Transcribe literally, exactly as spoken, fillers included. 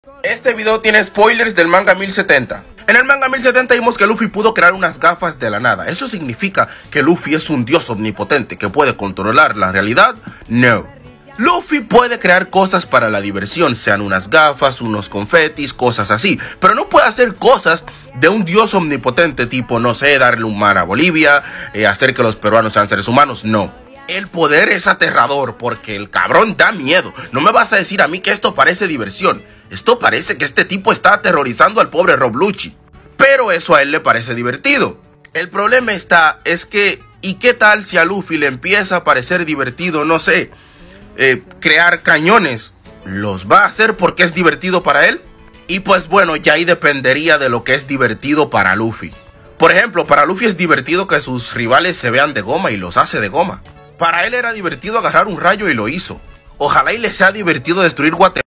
Este video tiene spoilers del manga mil setenta. En el manga mil setenta vimos que Luffy pudo crear unas gafas de la nada. ¿Eso significa que Luffy es un dios omnipotente que puede controlar la realidad? No. Luffy puede crear cosas para la diversión, sean unas gafas, unos confetis, cosas así, pero no puede hacer cosas de un dios omnipotente tipo, no sé, darle un mar a Bolivia, eh, hacer que los peruanos sean seres humanos, no. El poder es aterrador porque el cabrón da miedo. No me vas a decir a mí que esto parece diversión. Esto parece que este tipo está aterrorizando al pobre Rob Lucci. Pero eso a él le parece divertido. El problema está, es que, ¿y qué tal si a Luffy le empieza a parecer divertido, no sé, eh, crear cañones? ¿Los va a hacer porque es divertido para él? Y pues bueno, ya ahí dependería de lo que es divertido para Luffy. Por ejemplo, para Luffy es divertido que sus rivales se vean de goma y los hace de goma. Para él era divertido agarrar un rayo y lo hizo. Ojalá y le sea divertido destruir Guatemala.